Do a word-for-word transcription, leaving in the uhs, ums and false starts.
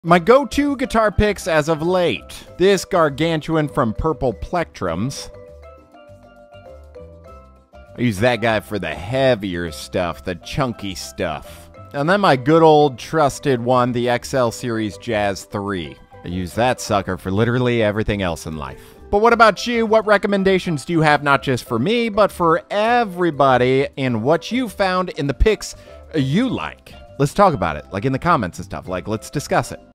My go-to guitar picks as of late. This gargantuan from Purple Plectrums. I use that guy for the heavier stuff, the chunky stuff. And then my good old trusted one, the X L Series Jazz three. I use that sucker for literally everything else in life. But what about you? What recommendations do you have, not just for me, but for everybody, and what you found in the picks you like? Let's talk about it, like in the comments and stuff. Like, let's discuss it.